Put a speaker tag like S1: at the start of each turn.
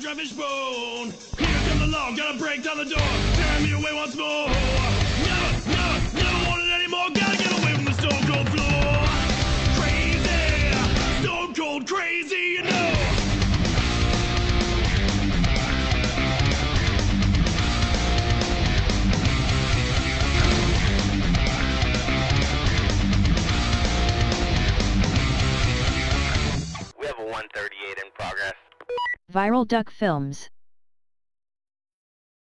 S1: dry fish bone. Here comes the law, gotta break down the door. Tear me away once more. Never want it anymore. Gotta get away from the stone cold floor. Crazy, stone cold crazy, you know.
S2: We have a 138 in progress.
S3: Viral Duck Films.